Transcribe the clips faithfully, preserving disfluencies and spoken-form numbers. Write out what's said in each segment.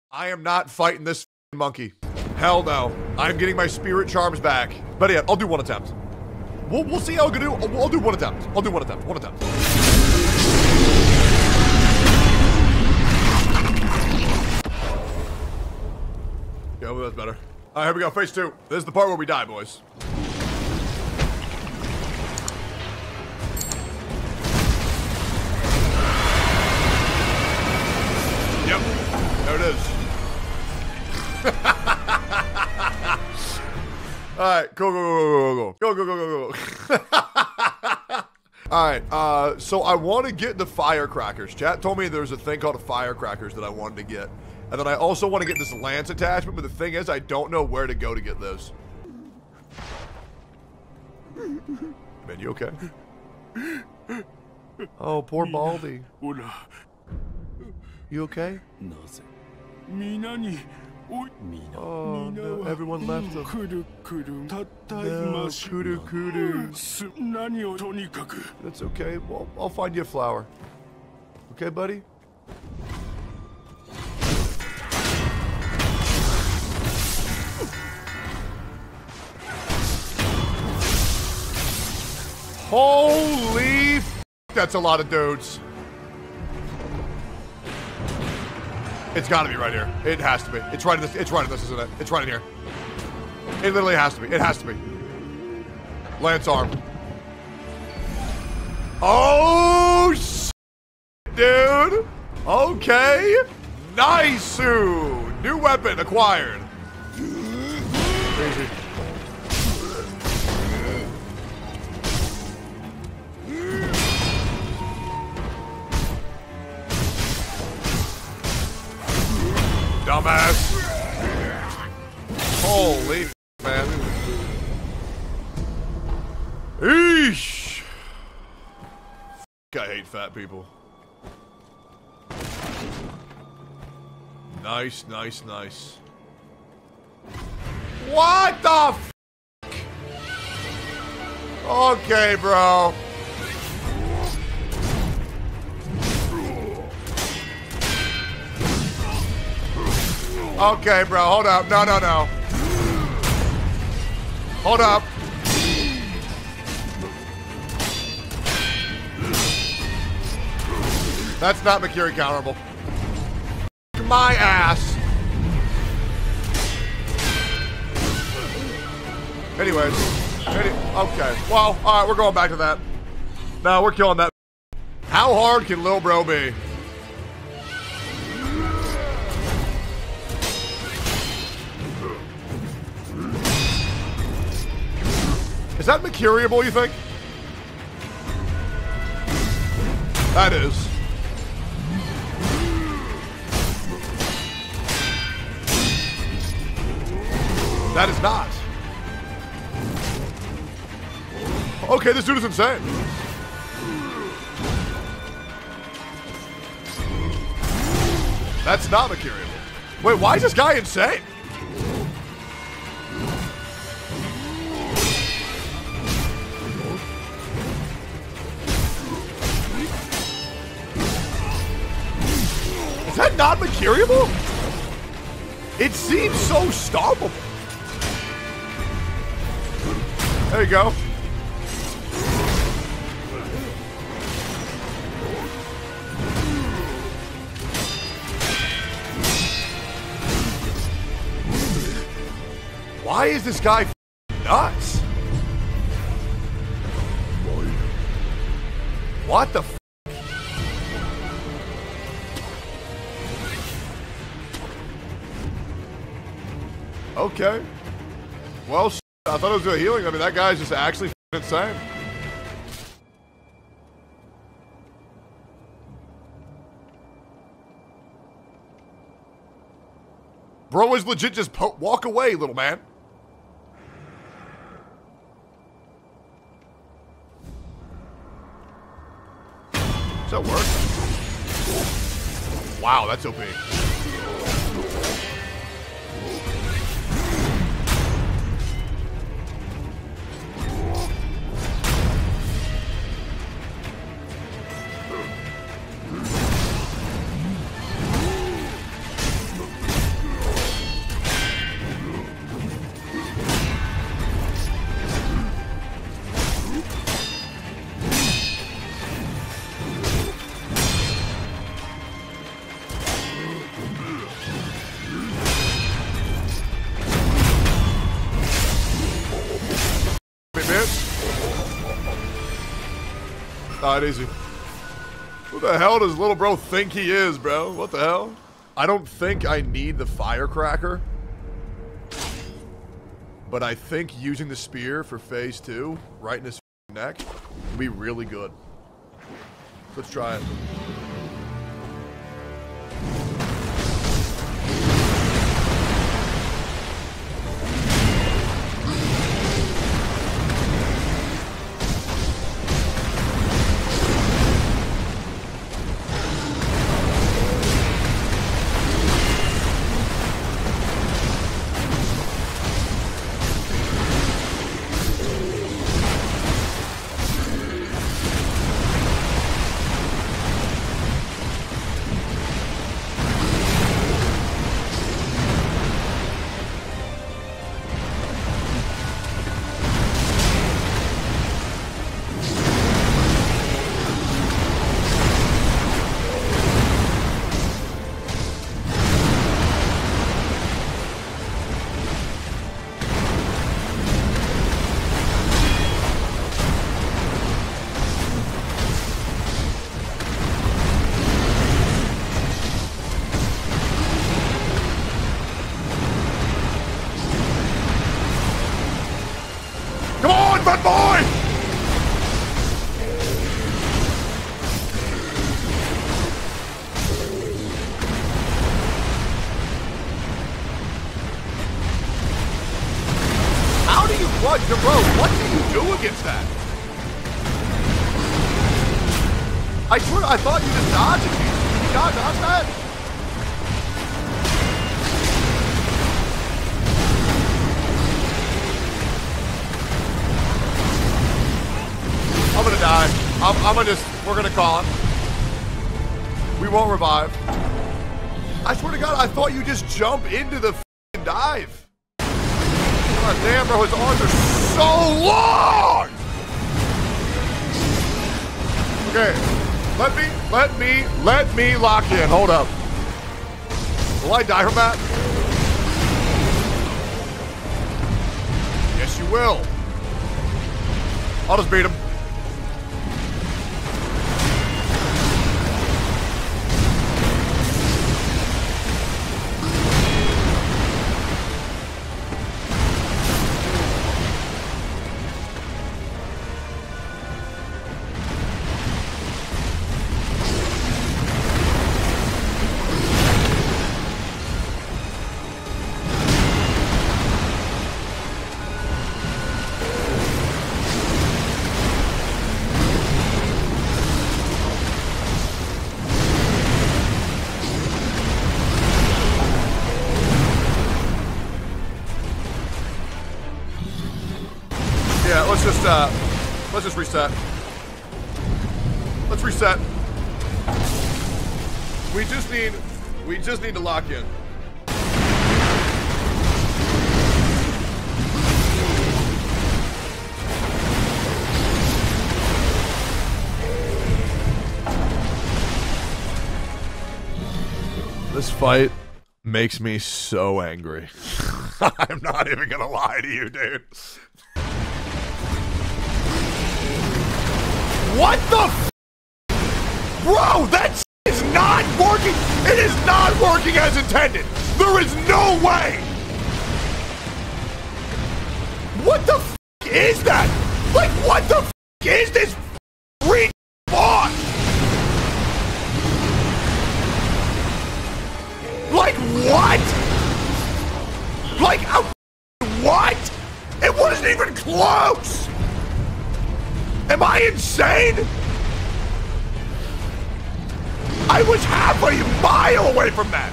I am not fighting this monkey. Hell no. I'm getting my spirit charms back. But yeah, I'll do one attempt. We'll, we'll see how I can do. I'll, I'll do one attempt. I'll do one attempt. One attempt. Yeah, well, that's better. All right, here we go. Phase two. This is the part where we die, boys. Yep. There it is. All right, go, go, go, go, go, go, go, go, go, go. All right, uh, so I want to get the firecrackers. Chat told me there's a thing called a firecrackers that I wanted to get. And then I also want to get this lance attachment, but the thing is, I don't know where to go to get this. Man, you okay? Oh, poor Baldy. You okay? Oh, no, everyone left him. No, kudu kudu. That's okay. Well, I'll find you a flower. Okay, buddy? Holy f, that's a lot of dudes. It's gotta be right here. It has to be. It's right in this, it's right in this, isn't it? It's right in here. It literally has to be. It has to be. Lance arm. Oh, shit, dude. Okay. Nice. New weapon acquired. Crazy. Dumbass. Holy man. Eesh. I hate fat people. Nice, nice, nice. What the f? Okay, bro. Okay, bro, hold up. No, no, no. Hold up. That's not Makiri counterable. My ass. Anyways. Any okay. Well, alright, we're going back to that. No, we're killing that. How hard can Lil Bro be? Is that Makiriable, you think? That is. That is not. Okay, this dude is insane. That's not Makiriable. Wait, why is this guy insane? Is that not Makiriable? It seems so stoppable. There you go. Why is this guy nuts? What the f? Okay. Well, I thought it was good healing. I mean, that guy's just actually insane. Bro is legit just po walk away, little man. Does that work? Wow, that's O P. Alright, easy. Who the hell does little bro think he is, bro? What the hell? I don't think I need the firecracker. But I think using the spear for phase two, right in his neck, would be really good. Let's try it. Fat boy! How do you what, bro? What do you do against that? I swear, I thought you just dodged it. Did you not dodge that? I'm gonna die. I'm, I'm gonna just, we're gonna call it. We won't revive. I swear to God, I thought you just jump into the f***ing dive. God damn, bro, his arms are so long! Okay, let me, let me, let me lock in. Hold up. Will I die from that? Yes, you will. I'll just beat him. Yeah, let's just, uh, let's just reset. Let's reset. We just need, we just need to lock in. This fight makes me so angry. I'm not even gonna lie to you, dude. What the f- Bro, that s is not working! It is not working as intended! There is no way! What the f is that? Like, what the f is this freak boss? Like, what? Like, a what? It wasn't even close! Am I insane? I was half a mile away from that.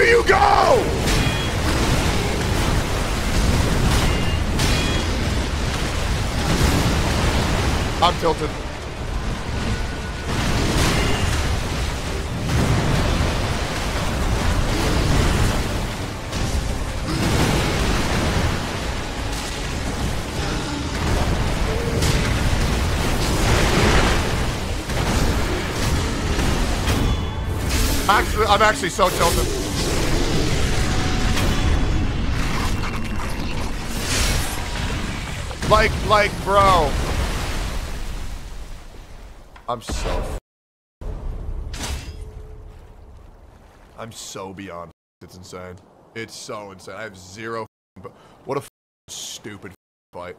you go? I'm tilted. Actually, I'm actually so tilted. Like, like, bro. I'm so. I'm so beyond. It's insane. It's so insane. I have zero. What a stupid fight.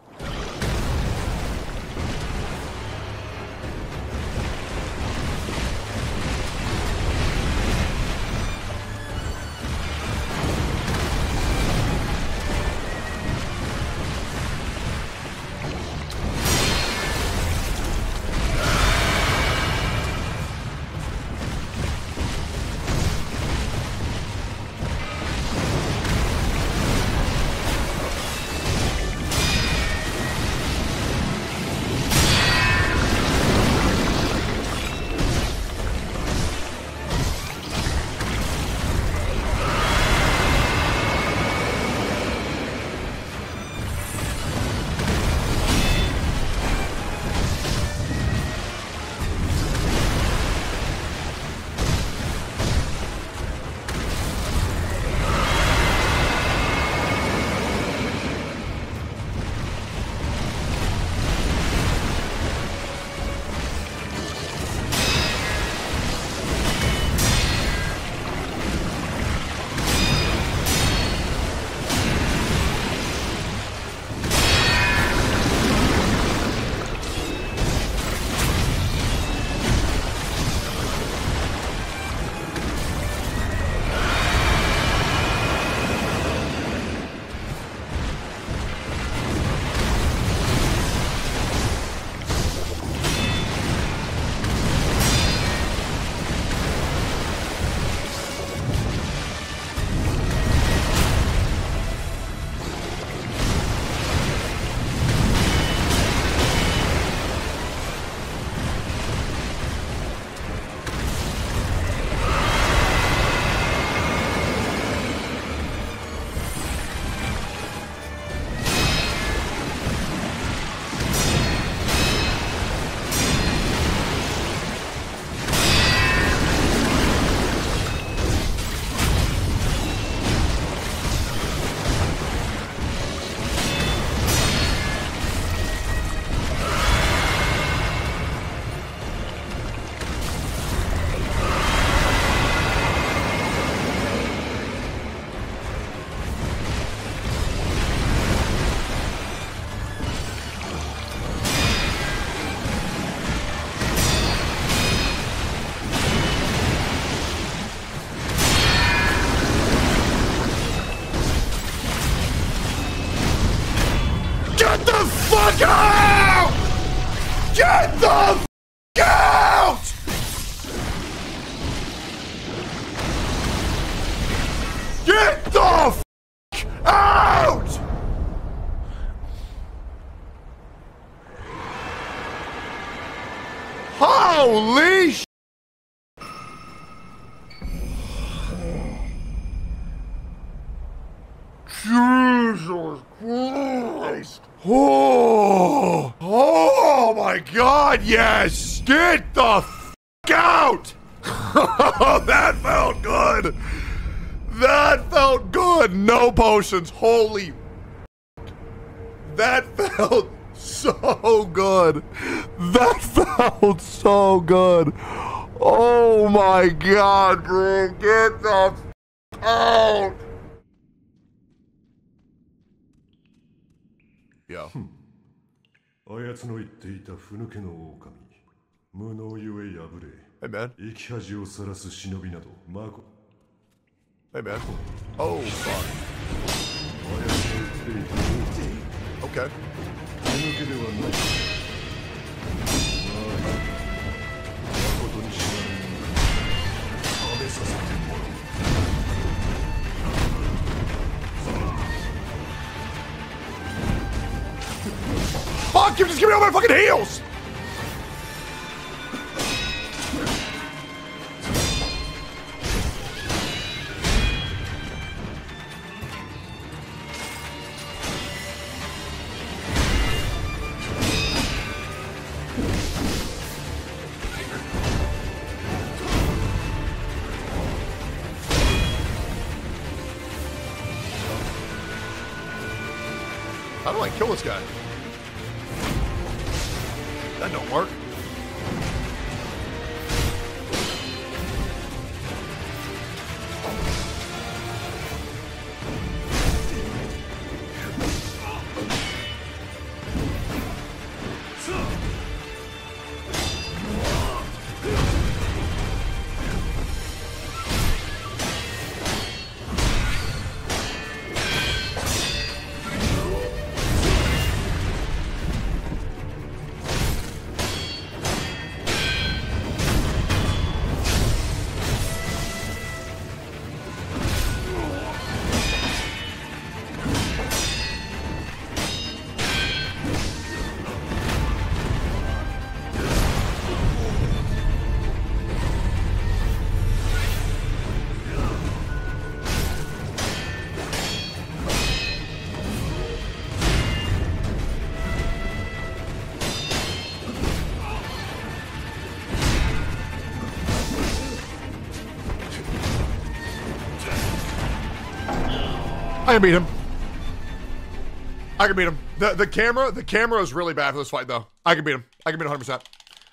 fuck out! Get the fuck out! Get the fuck out! Holy sh! Jesus Christ! Oh! Oh my God! Yes! Get the f out! That felt good. That felt good. No potions. Holy! That felt so good. That felt so good. Oh my God, bro! Get the f out! Yo. あやつの言っていたふぬけの狼、無能ゆえ破れ、 Hey man. 生き恥をさらす忍びなど、まご。 Hey man. Oh fuck. あやつの言っていた Okay. ふぬけではない。まあ、誠に知らぬものだ。食べさせてもらう。 Give, just give me all my fucking heals! How do I kill this guy? That don't work. I can beat him. I can beat him. The the camera, the camera is really bad for this fight though. I can beat him. I can beat him one hundred percent.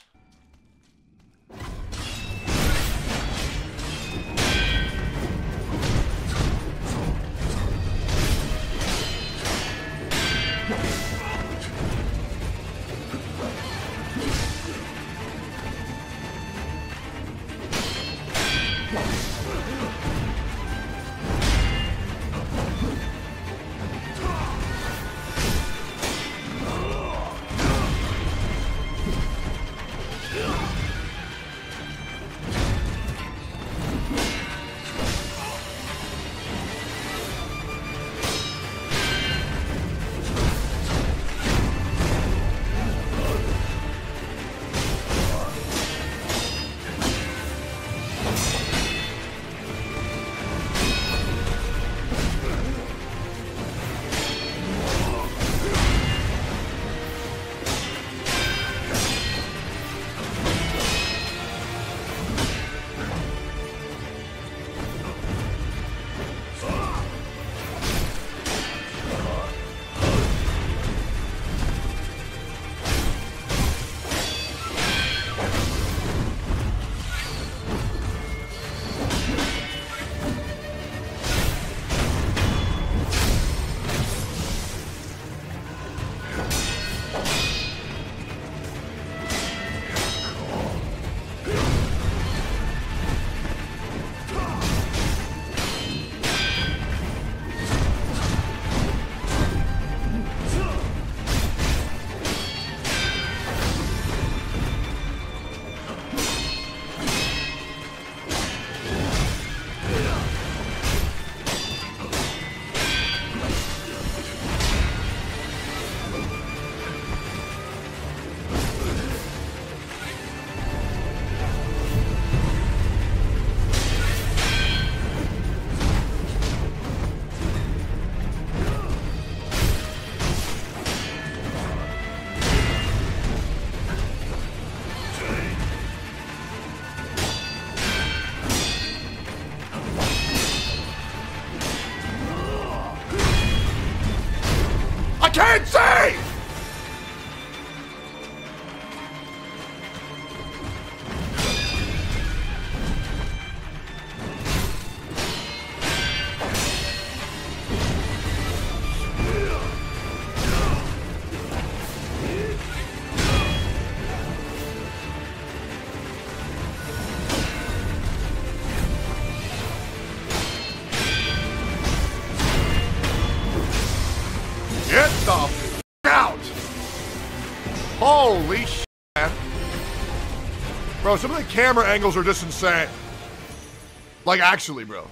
Can't see! Get the f out! Holy shit, man. Bro, some of the camera angles are just insane. Like, actually, bro.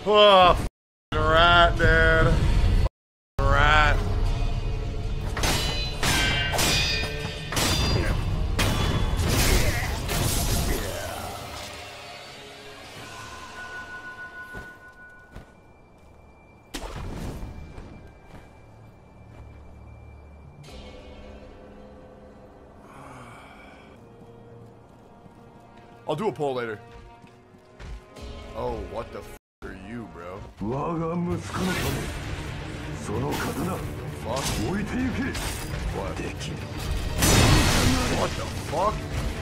Oh, f***ing rat, dude. F***ing rat. I'll do a poll later. Oh, what the f are you, bro? What? What the fuck?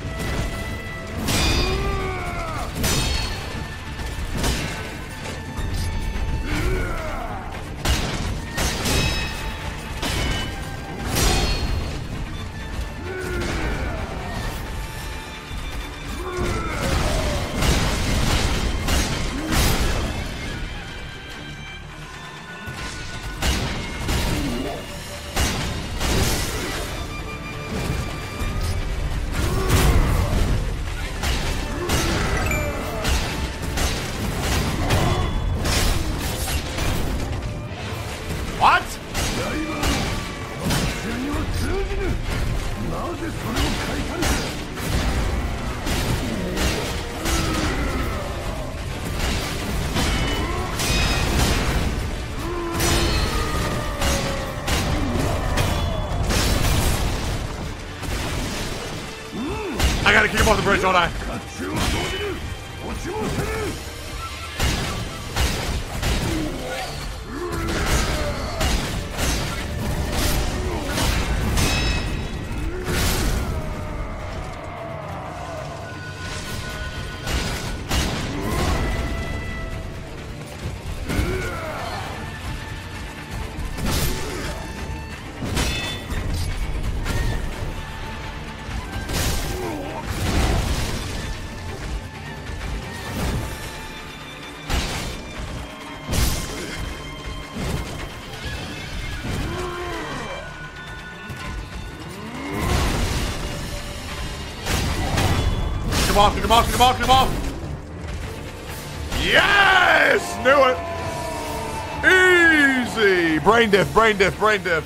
What? I gotta kick him off the bridge, don't I? Come off, come off, come off, come off! Yes! Knew it! Easy! Brain diff, brain diff, brain diff.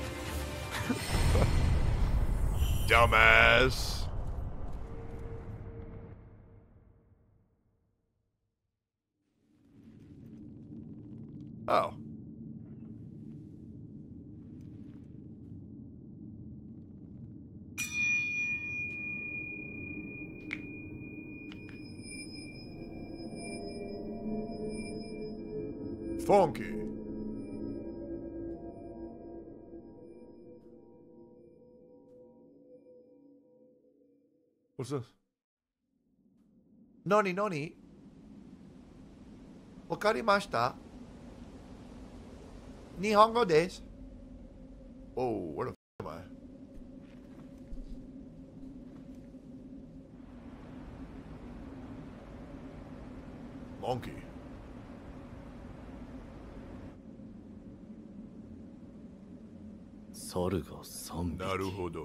Dumbass. Oh. Funky. What's this? Noni noni. Wakarimashita. Nihongo desu. Whoa, where the f am I? Monkey. Naruhodo.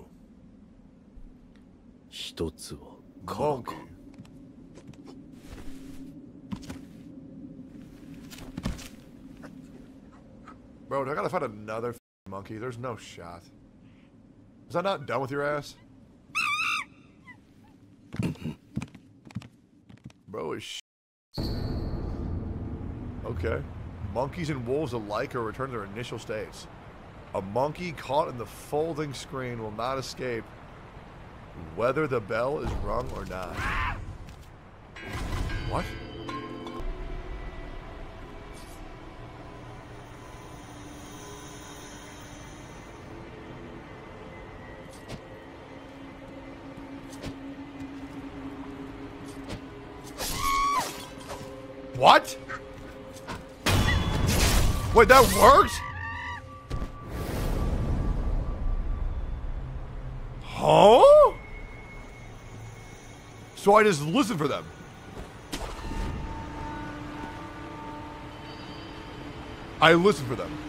Monkey. Bro, I gotta find another f monkey. There's no shot. Was I not done with your ass? Bro is sh Okay. Monkeys and wolves alike are returned to their initial states. A monkey caught in the folding screen will not escape, whether the bell is rung or not. What? What? Wait, that worked? Huh? So I just listen for them. I listen for them.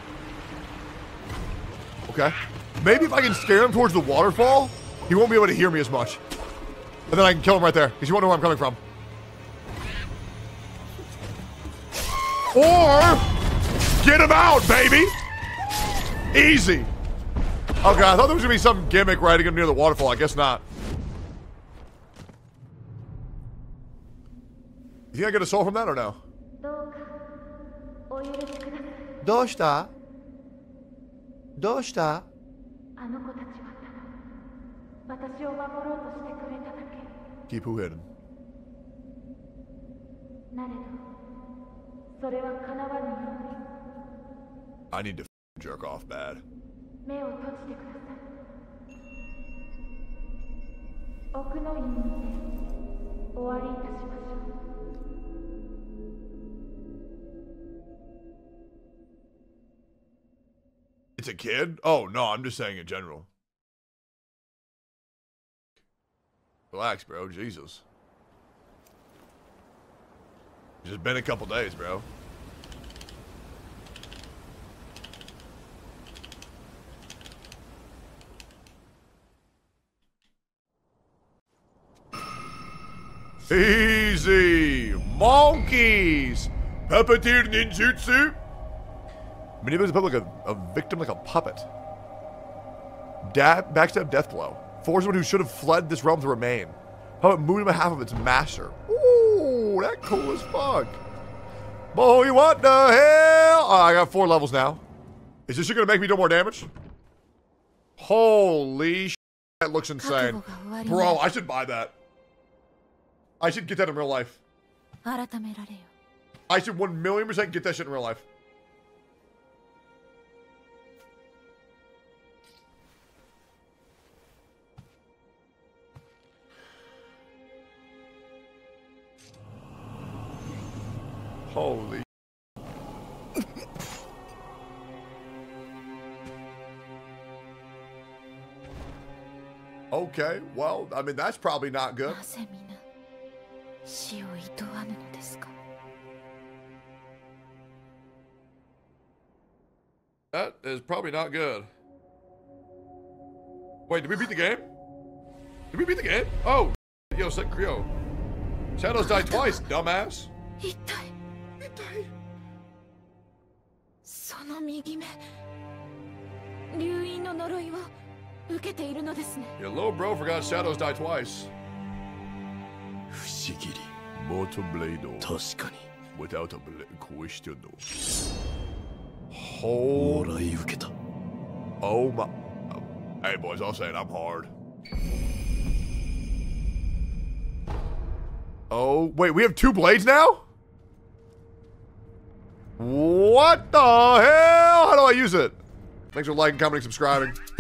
Okay. Maybe if I can scare him towards the waterfall, he won't be able to hear me as much. And then I can kill him right there, because you won't know where I'm coming from. Or get him out, baby. Easy. Okay, I thought there was gonna be some gimmick riding him near the waterfall. I guess not. You think I get a soul from that or no? Doshita? Doshita? Keep who hidden? I need to f jerk off bad. It's a kid? Oh, no, I'm just saying in general. Relax, bro. Jesus. It's just been a couple days, bro. Easy! Monkeys! Puppeteer ninjutsu? Manipulates the public like a, a victim like a puppet. Dab, backstab death blow. Force someone who should have fled this realm to remain. Puppet moved on behalf of its master. Ooh, that cool as fuck. Boy, what the hell? Oh, I got four levels now. Is this shit gonna make me do more damage? Holy shit, that looks insane. Bro, I should buy that. I should get that in real life. I should one million percent get that shit in real life. Holy. Okay, well, I mean, that's probably not good. That is probably not good. Wait, did we beat the game? Did we beat the game? Oh, yo, yo. Shadows died twice, dumbass. Yo, little bro forgot Shadows die twice. Mortal blade without a question. Hold. Oh my. Hey boys, I'll say it, I'm hard. Oh, wait, we have two blades now? What the hell? How do I use it? Thanks for liking, commenting, subscribing.